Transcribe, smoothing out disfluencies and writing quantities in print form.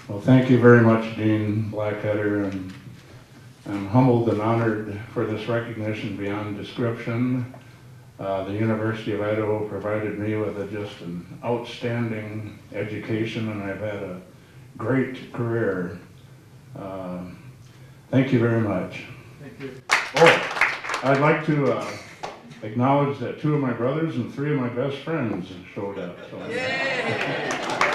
Well, thank you very much, Dean Blackheader, and I'm humbled and honored for this recognition beyond description. The University of Idaho provided me with just an outstanding education, and I've had a great career. Thank you very much. Thank you. Oh, I'd like to acknowledge that 2 of my brothers and 3 of my best friends showed up. So. Yay!